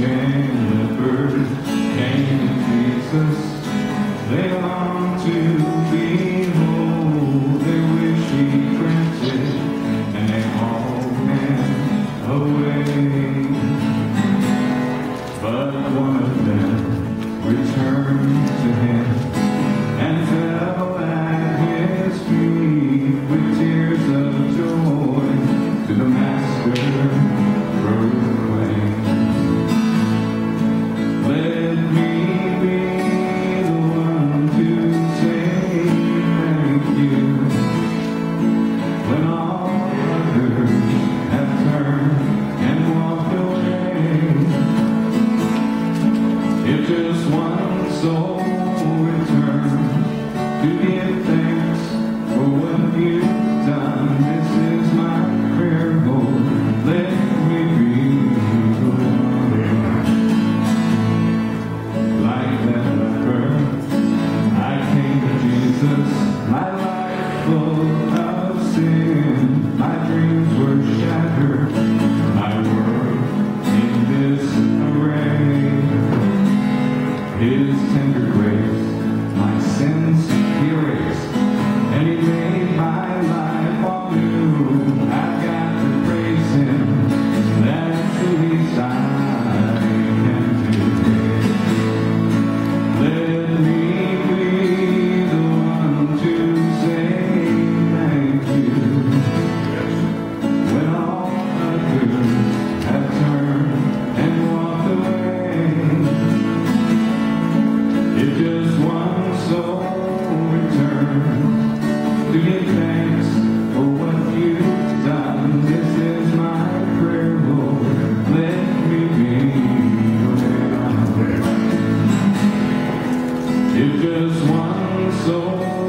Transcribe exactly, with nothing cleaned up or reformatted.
shepherds came to Jesus. They long to behold, they wish he granted, and they all went away. But one of them returned to him and fell at his feet with tears of joy to the Master proclaimed. Let me be the one to say thank you when all others have turned and walked away. If just one soul returns to give thanks for what you've done, this is my prayer, Lord. Let me be the one. Like that leper, I came to Jesus, my life full of sin. My dreams were shattered, my world in disarray. His tender grace, my sins he erased, and he made my life all new. I've got to praise him, that's the least I can do. Let me be the one to say thank you when all others have turned and walked away. If just one soul returns to give thanks for what you've done, this is my prayer, Lord. Let me be the one. If just one soul